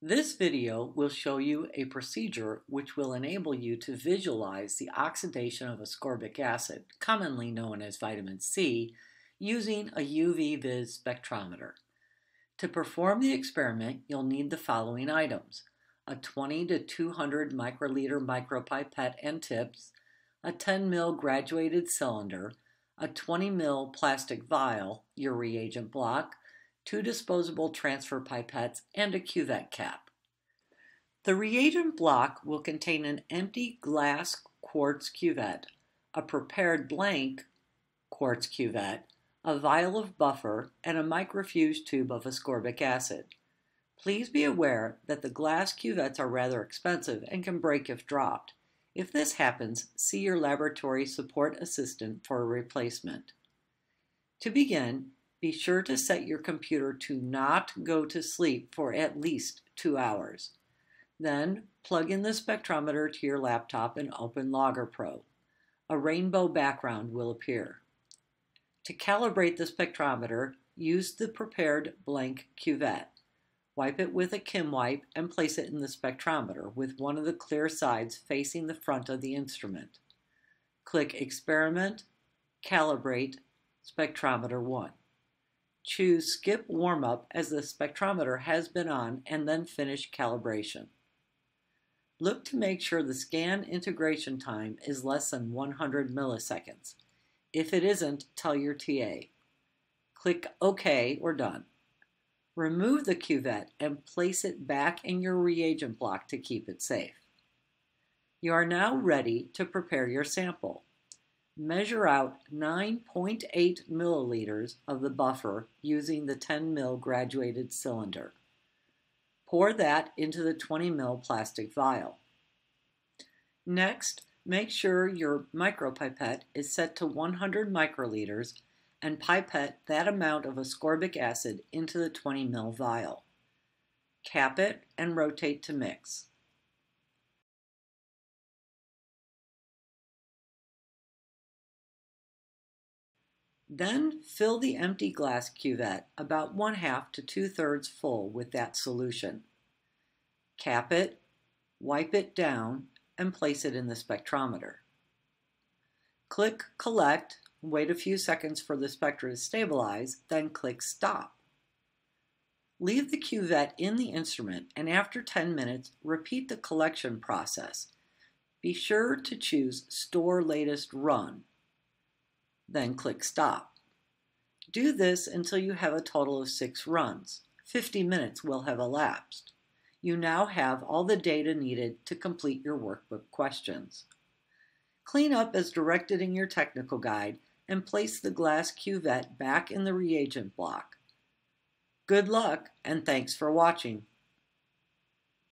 This video will show you a procedure which will enable you to visualize the oxidation of ascorbic acid, commonly known as vitamin C, using a UV-Vis spectrometer. To perform the experiment, you'll need the following items: a 20 to 200 microliter micropipette and tips, a 10 ml graduated cylinder, a 20 ml plastic vial, your reagent block, 2 disposable transfer pipettes, and a cuvette cap. The reagent block will contain an empty glass quartz cuvette, a prepared blank quartz cuvette, a vial of buffer, and a microfuge tube of ascorbic acid. Please be aware that the glass cuvettes are rather expensive and can break if dropped. If this happens, see your laboratory support assistant for a replacement. To begin, be sure to set your computer to not go to sleep for at least 2 hours. Then, plug in the spectrometer to your laptop and open Logger Pro. A rainbow background will appear. To calibrate the spectrometer, use the prepared blank cuvette. Wipe it with a Kim wipe and place it in the spectrometer with one of the clear sides facing the front of the instrument. Click Experiment, Calibrate, Spectrometer 1. Choose Skip Warm-Up as the spectrometer has been on, and then finish calibration. Look to make sure the scan integration time is less than 100 milliseconds. If it isn't, tell your TA. Click OK or Done. Remove the cuvette and place it back in your reagent block to keep it safe. You are now ready to prepare your sample. Measure out 9.8 milliliters of the buffer using the 10 ml graduated cylinder. Pour that into the 20 ml plastic vial. Next, make sure your micropipette is set to 100 microliters and pipette that amount of ascorbic acid into the 20 ml vial. Cap it and rotate to mix. Then fill the empty glass cuvette about 1/2 to 2/3 full with that solution. Cap it, wipe it down, and place it in the spectrometer. Click Collect, wait a few seconds for the spectra to stabilize, then click Stop. Leave the cuvette in the instrument, and after 10 minutes, repeat the collection process. Be sure to choose Store Latest Run. Then click Stop. Do this until you have a total of 6 runs. 50 minutes will have elapsed. You now have all the data needed to complete your workbook questions. Clean up as directed in your technical guide and place the glass cuvette back in the reagent block. Good luck, and thanks for watching.